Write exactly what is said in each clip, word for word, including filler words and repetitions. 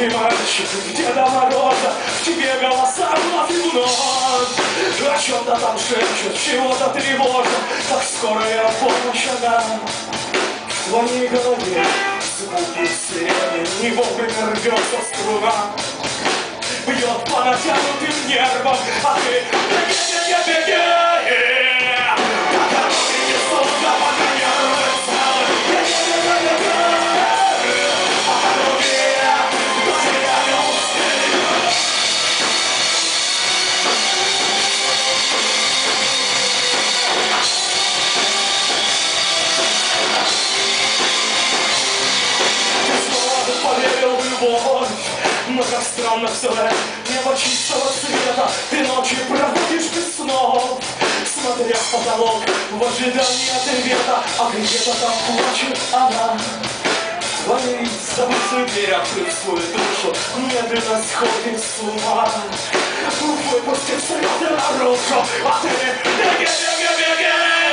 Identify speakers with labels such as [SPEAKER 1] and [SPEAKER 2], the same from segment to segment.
[SPEAKER 1] Маленький мальчик, Деда Мороза, в тебе голоса вновь и вновь. О чем-то там шепчут, чего-то тревожит, так скорая помощь она. В твоей голове звуки сирени, не вовремя рвется струна. Бьет по натянутым нервам, а ты беги, беги, беги. Но как странно все это, небо чистого цвета, ты ночи проводишь без снов, смотря в потолок в ожидании ответа, а где-то там плачет она. Твои забытые двери, открыв свою душу, медленно сходит с ума. Выпустив слезы наружу, а ты беги, беги, беги.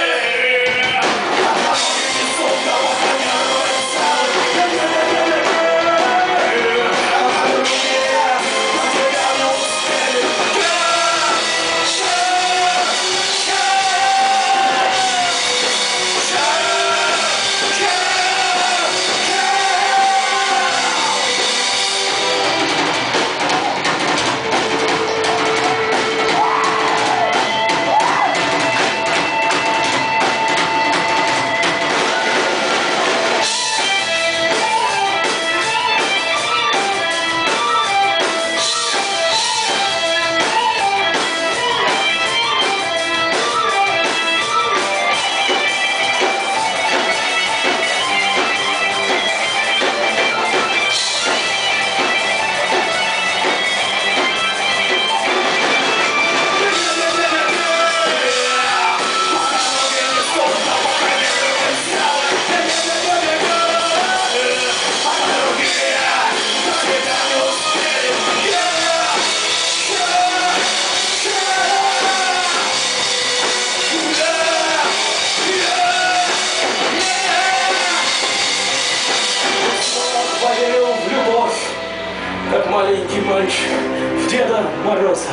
[SPEAKER 1] Как маленький мальчик в Деда Мороза.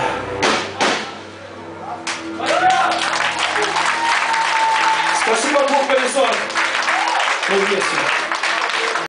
[SPEAKER 1] Спасибо, Клуб Колесо. Мы вместе.